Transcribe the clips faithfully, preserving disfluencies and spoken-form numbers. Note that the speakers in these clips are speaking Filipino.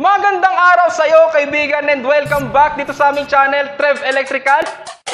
Magandang araw sa iyo, kaibigan, and welcome back dito sa aming channel, Trev Electrical.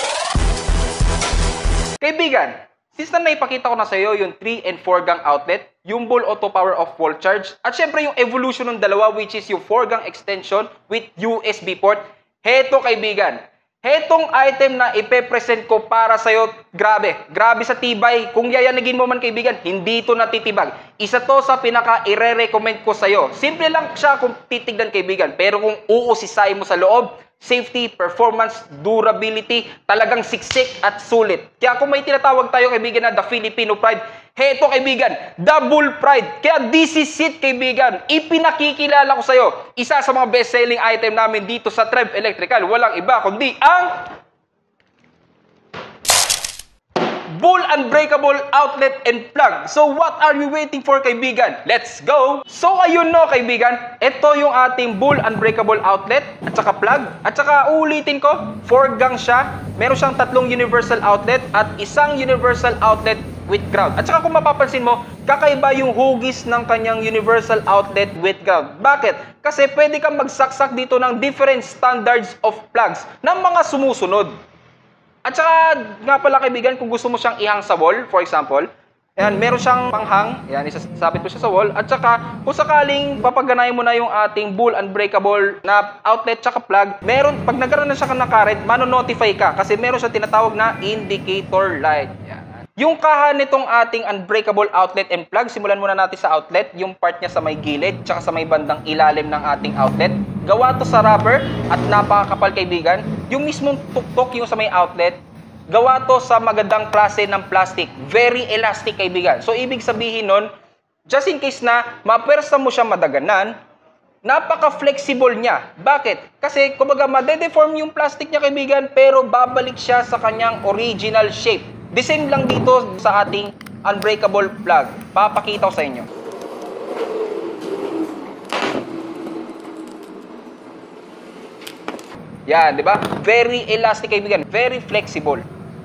Kaibigan, since na naipakita ko na sa iyo yung three and four gang outlet, yung Bull Auto Power Off Wall Charge, at syempre yung evolution ng dalawa, which is yung four gang extension with U S B port. Heto, kaibigan, hetong item na ipe-present ko para sa iyo, grabe, grabe sa tibay. Kung yayanagin mo man, kaibigan, hindi ito natitibag. Isa to sa pinaka ire-recommend ko sa iyo. Simple lang siya kung titignan, kaibigan, pero kung uusisahin mo sa loob, safety, performance, durability, talagang siksik at sulit. Kaya kung may tinatawag tayo, kaibigan, na the Filipino pride, heto, kaibigan, the Bull Pride. Kaya this is it, kaibigan. Ipinakikilala ko sa iyo, isa sa mga best-selling item namin dito sa Trev Electrical. Walang iba kundi ang Bull Unbreakable Outlet and Plug. So what are we waiting for, kaibigan? Let's go! So ayun no, kaibigan, ito yung ating Bull Unbreakable Outlet at saka plug. At saka ulitin ko, four gang siya. Meron siyang tatlong universal outlet at isang universal outlet with ground. At saka kung mapapansin mo, kakaiba yung hugis ng kanyang universal outlet with ground. Bakit? Kasi pwede kang magsaksak dito ng different standards of plugs ng mga sumusunod. At saka, nga pala, kaibigan, kung gusto mo siyang ihang sa wall, for example, ayan, meron siyang panghang, ayan, isasabit ko siya sa wall. At saka, kung sakaling papaganayin mo na yung ating Bull Unbreakable na outlet tsaka plug, meron, pag nagkaroon na siya ng current, mano-notify ka kasi meron siya tinatawag na indicator light. Ayan. Yung kaha nitong ating Unbreakable Outlet and Plug, simulan muna natin sa outlet, yung part niya sa may gilid, tsaka sa may bandang ilalim ng ating outlet. Gawa to sa rubber at napakakapal, kaibigan. Yung mismong tuktok yung sa may outlet, gawa to sa magandang klase ng plastic. Very elastic, kaibigan. So, ibig sabihin nun, just in case na mapersa mo siya madaganan, napaka-flexible niya. Bakit? Kasi, kumbaga, madedeform yung plastic niya, kaibigan, pero babalik siya sa kanyang original shape. The same lang dito sa ating Unbreakable Plug. Papakita ko sa inyo. Yan, di ba? Very elastic, kaibigan. Very flexible.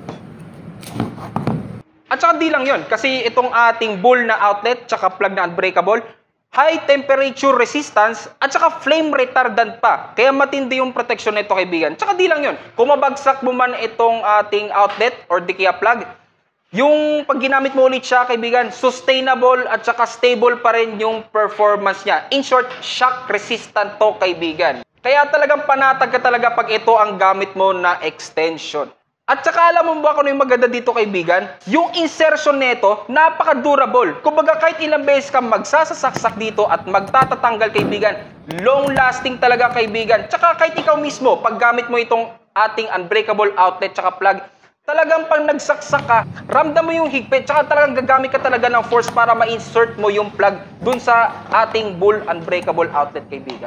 At saka di lang yun. Kasi itong ating Bull na outlet, tsaka plug na unbreakable, high temperature resistance, at saka flame retardant pa. Kaya matindi yung protection nito, kaibigan. Tsaka di lang yun. Kung mabagsak mo man itong ating outlet or di kaya plug, yung pag ginamit mo ulit siya, kaibigan, sustainable at saka stable pa rin yung performance niya. In short, shock resistant to, kaibigan. Kaya talagang panatag ka talaga pag ito ang gamit mo na extension. At saka alam mo ba kung ano yung maganda dito, kaibigan? Yung insertion nito, napaka-durable. Kumbaga kahit ilang beses ka magsasasaksak dito at magtatatanggal, kaibigan, long-lasting talaga, kaibigan. Tsaka kahit ikaw mismo, pag gamit mo itong ating Unbreakable Outlet tsaka plug, talagang pag nagsaksak ka, ramdam mo yung higpit, tsaka talagang gagamit ka talaga ng force para ma-insert mo yung plug dun sa ating Bull Unbreakable Outlet, kaibigan.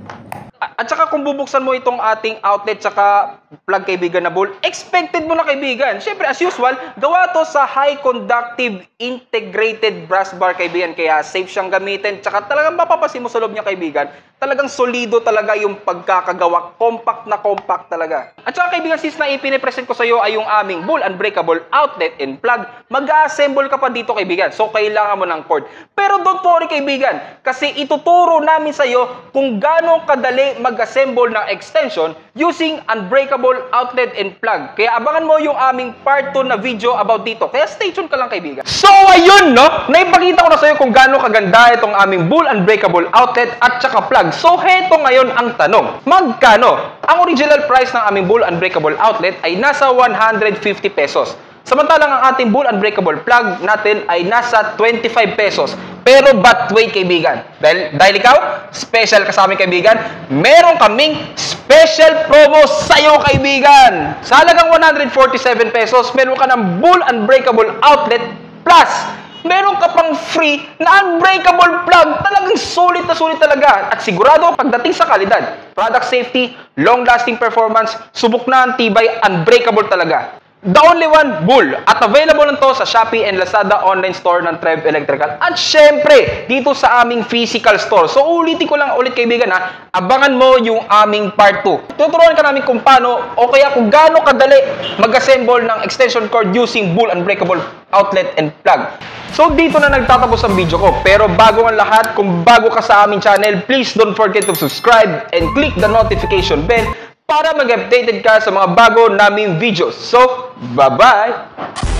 At saka kung bubuksan mo itong ating outlet tsaka plug, kaibigan, na Bull, expected mo na, kaibigan. Siyempre, as usual, gawa to sa high conductive integrated brass bar, kaibigan. Kaya safe siyang gamitin. Tsaka talagang mapapasin mo sa loob niya, kaibigan. Talagang solido talaga yung pagkakagawa. Compact na compact talaga. At saka, kaibigan, since na ipinipresent ko sa iyo ay yung aming Bull Unbreakable Outlet and Plug, mag-assemble ka pa dito, kaibigan. So, kailangan mo ng cord. Pero don't worry, kaibigan, kasi ituturo namin sa iyo kung gaano kadali mag-assemble ng extension using Unbreakable Outlet and Plug. Kaya abangan mo yung aming part two na video about dito. Kaya stay tuned ka lang, kaibigan. So, ayun, no? Naipakita ko na sa iyo kung gaano kaganda itong aming Bull Unbreakable Outlet at saka plug. So, heto ngayon ang tanong. Magkano? Ang original price ng aming Bull Unbreakable Outlet ay nasa one hundred fifty pesos. Samantalang ang ating Bull Unbreakable Plug natin ay nasa twenty-five pesos. Pero but wait, kaibigan. Dahil, dahil ikaw, special ka sa amin, kaibigan, meron kaming special promo sa iyo, kaibigan. Sa halagang one hundred forty-seven pesos, meron ka ng Bull Unbreakable Outlet Plus. Meron ka pang free na unbreakable plug. Talagang sulit na sulit talaga. At sigurado pagdating sa kalidad, product safety, long-lasting performance, subok na ang tibay, unbreakable talaga. The only one, Bull. At available lang to sa Shopee and Lazada online store ng Trev Electrical. At syempre, dito sa aming physical store. So ulitin ko lang ulit, kaibigan, ha. Abangan mo yung aming part two. Tuturuan ka namin kung paano o kaya kung gaano kadali mag-assemble ng extension cord using Bull Unbreakable Outlet and Plug. So dito na nagtatapos ang video ko. Pero bago ang lahat, kung bago ka sa aming channel, please don't forget to subscribe and click the notification bell para mag-updated ka sa mga bago naming videos. So, bye-bye!